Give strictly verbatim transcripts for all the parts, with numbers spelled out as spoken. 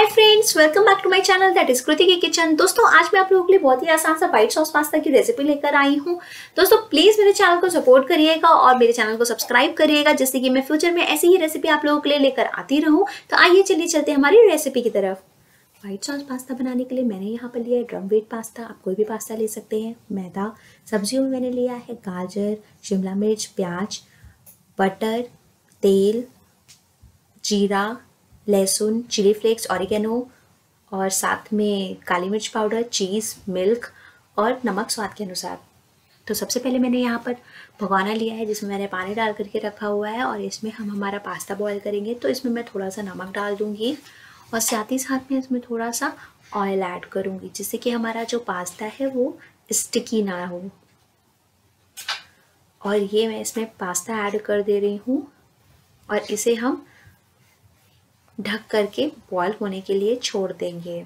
Friends, welcome back to my channel that is Kriti की kitchen. दोस्तों, आज मैं आप लोगों के लिए बहुत ही आसान सा व्हाइट सॉस पास्ता की रेसिपी लेकर आई हूँ। दोस्तों, प्लीज मेरे चैनल को सपोर्ट करिएगा और मेरे चैनल को सब्सक्राइब करिएगा, जिससे कि मैं फ्यूचर में ऐसी ही रेसिपी आप लोगों के लिए लेकर आती रहूँ। तो आइए चलिए चलते हैं हमारी रेसिपी की तरफ। व्हाइट सॉस पास्ता बनाने के लिए मैंने यहाँ पर लिया है ड्रम वेट पास्ता। आप कोई भी पास्ता ले सकते हैं। मैदा, सब्जियों में मैंने लिया है गाजर, शिमला मिर्च, प्याज, बटर, तेल, जीरा, लहसुन, चिली फ्लेक्स, ऑरिगेनो और साथ में काली मिर्च पाउडर, चीज़, मिल्क और नमक स्वाद के अनुसार। तो सबसे पहले मैंने यहाँ पर भगोना लिया है जिसमें मैंने पानी डाल करके रखा हुआ है और इसमें हम हमारा पास्ता बॉईल करेंगे। तो इसमें मैं थोड़ा सा नमक डाल दूँगी और साथ ही साथ में इसमें थोड़ा सा ऑयल ऐड करूँगी, जिससे कि हमारा जो पास्ता है वो स्टिकी ना हो। और ये मैं इसमें पास्ता ऐड कर दे रही हूँ और इसे हम ढक करके बॉयल होने के लिए छोड़ देंगे।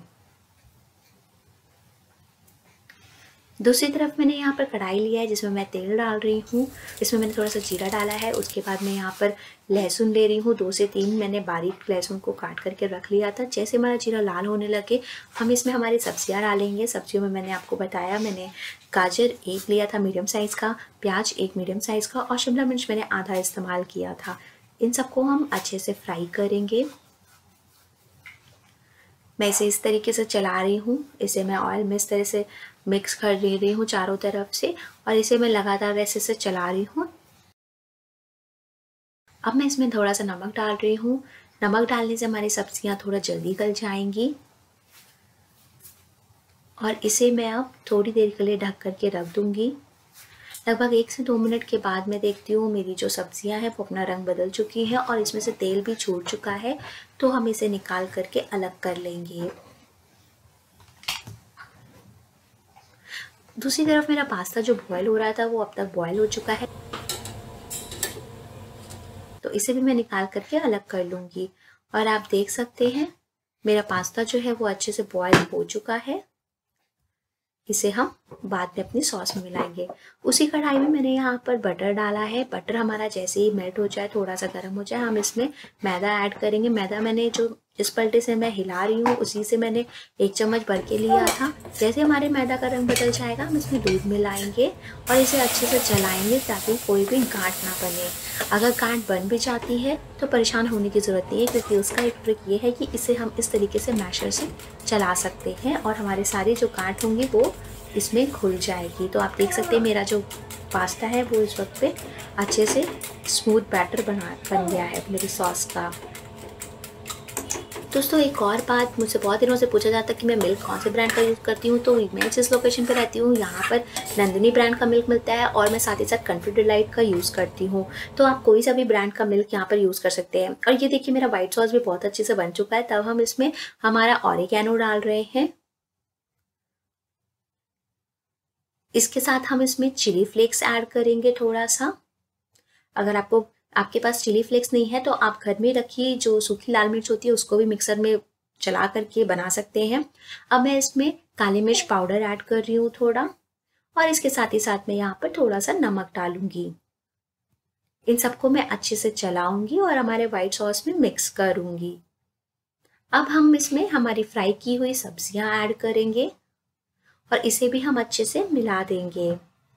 दूसरी तरफ मैंने यहाँ पर कढ़ाई लिया है जिसमें मैं तेल डाल रही हूँ। इसमें मैंने थोड़ा सा जीरा डाला है। उसके बाद मैं यहाँ पर लहसुन ले रही हूँ, दो से तीन मैंने बारीक लहसुन को काट करके रख लिया था। जैसे हमारा जीरा लाल होने लगे हम इसमें हमारी सब्जियाँ डालेंगे। सब्जियों में मैंने आपको बताया, मैंने गाजर एक लिया था मीडियम साइज़ का, प्याज एक मीडियम साइज़ का और शिमला मिर्च मैंने आधा इस्तेमाल किया था। इन सबको हम अच्छे से फ्राई करेंगे। मैं इसे इस तरीके से चला रही हूँ। इसे मैं ऑयल में इस तरह से मिक्स कर दे रही हूँ चारों तरफ से और इसे मैं लगातार ऐसे से चला रही हूँ। अब मैं इसमें थोड़ा सा नमक डाल रही हूँ। नमक डालने से हमारी सब्जियाँ थोड़ा जल्दी गल जाएंगी और इसे मैं अब थोड़ी देर के लिए ढक करके रख दूँगी। लगभग एक से दो मिनट के बाद मैं देखती हूँ मेरी जो सब्जियां हैं वो अपना रंग बदल चुकी हैं और इसमें से तेल भी छूट चुका है। तो हम इसे निकाल करके अलग कर लेंगे। दूसरी तरफ मेरा पास्ता जो बॉयल हो रहा था वो अब तक बॉयल हो चुका है, तो इसे भी मैं निकाल करके अलग कर लूँगी। और आप देख सकते हैं मेरा पास्ता जो है वो अच्छे से बॉयल हो चुका है। इसे हम बाद में अपनी सॉस में मिलाएंगे। उसी कढ़ाई में मैंने यहाँ पर बटर डाला है। बटर हमारा जैसे ही मेल्ट हो जाए, थोड़ा सा गर्म हो जाए, हम इसमें मैदा ऐड करेंगे। मैदा मैंने जो इस पलटे से मैं हिला रही हूँ उसी से मैंने एक चम्मच भर के लिया था। जैसे हमारे मैदा का रंग बदल जाएगा हम इसमें दूध मिलाएंगे और इसे अच्छे से चलाएंगे ताकि कोई भी गांठ ना बने। अगर गांठ बन भी जाती है तो परेशान होने की ज़रूरत नहीं है, क्योंकि उसका एक ट्रिक ये है कि इसे हम इस तरीके से मैशर से चला सकते हैं और हमारे सारे जो गांठ होंगे वो इसमें खुल जाएगी। तो आप देख सकते हैं मेरा जो पास्ता है वो इस वक्त पे अच्छे से स्मूथ बैटर बना बन गया है मेरी सॉस का। दोस्तों, एक और बात, मुझसे बहुत दिनों से पूछा जाता है कि मैं मिल्क कौन से ब्रांड का यूज़ करती हूँ। तो मैं जिस लोकेशन पर रहती हूँ यहाँ पर नंदिनी ब्रांड का मिल्क मिलता है और मैं साथ ही साथ कंट्री डिलाइट का यूज़ करती हूँ। तो आप कोई सा भी ब्रांड का मिल्क यहाँ पर यूज़ कर सकते हैं। और ये देखिए मेरा व्हाइट सॉस भी बहुत अच्छे से बन चुका है। तब हम इसमें हमारा ऑरिगेनो डाल रहे हैं। इसके साथ हम इसमें चिली फ्लेक्स ऐड करेंगे थोड़ा सा। अगर आपको आपके पास चिली फ्लेक्स नहीं है तो आप घर में रखी जो सूखी लाल मिर्च होती है उसको भी मिक्सर में चला करके बना सकते हैं। अब मैं इसमें काली मिर्च पाउडर ऐड कर रही हूँ थोड़ा, और इसके साथ ही साथ मैं यहाँ पर थोड़ा सा नमक डालूंगी। इन सबको मैं अच्छे से चलाऊंगी और हमारे व्हाइट सॉस में मिक्स करूंगी। अब हम इसमें हमारी फ्राई की हुई सब्जियां ऐड करेंगे और इसे भी हम अच्छे से मिला देंगे।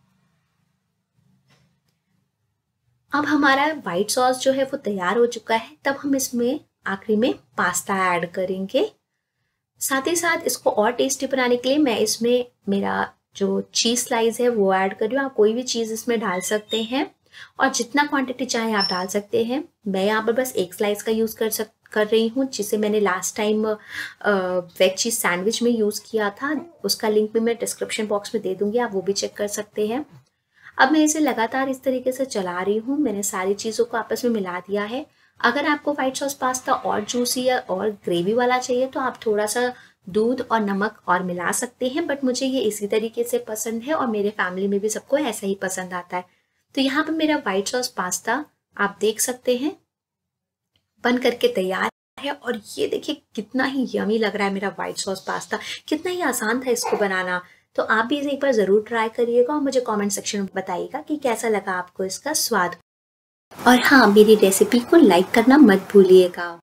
अब हमारा व्हाइट सॉस जो है वो तैयार हो चुका है। तब हम इसमें आखिरी में पास्ता ऐड करेंगे। साथ ही साथ इसको और टेस्टी बनाने के लिए मैं इसमें मेरा जो चीज़ स्लाइस है वो ऐड कर रही हूँ। आप कोई भी चीज़ इसमें डाल सकते हैं और जितना क्वांटिटी चाहे आप डाल सकते हैं। मैं यहाँ पर बस एक स्लाइस का यूज़ कर सक कर रही हूँ, जिसे मैंने last time veg cheese sandwich में यूज़ किया था। उसका लिंक भी मैं डिस्क्रिप्शन बॉक्स में दे दूँगी, आप वो भी चेक कर सकते हैं। अब मैं इसे लगातार इस तरीके से चला रही हूँ। मैंने सारी चीज़ों को आपस में मिला दिया है। अगर आपको व्हाइट सॉस पास्ता और जूसी या और ग्रेवी वाला चाहिए तो आप थोड़ा सा दूध और नमक और मिला सकते हैं, बट मुझे ये इसी तरीके से पसंद है और मेरे फैमिली में भी सबको ऐसा ही पसंद आता है। तो यहाँ पर मेरा व्हाइट सॉस पास्ता आप देख सकते हैं बन करके तैयार है। और ये देखिए कितना ही यमी लग रहा है मेरा व्हाइट सॉस पास्ता, कितना ही आसान था इसको बनाना। तो आप भी इसे एक बार ज़रूर ट्राई करिएगा और मुझे कमेंट सेक्शन में बताइएगा कि कैसा लगा आपको इसका स्वाद। और हाँ, मेरी रेसिपी को लाइक करना मत भूलिएगा।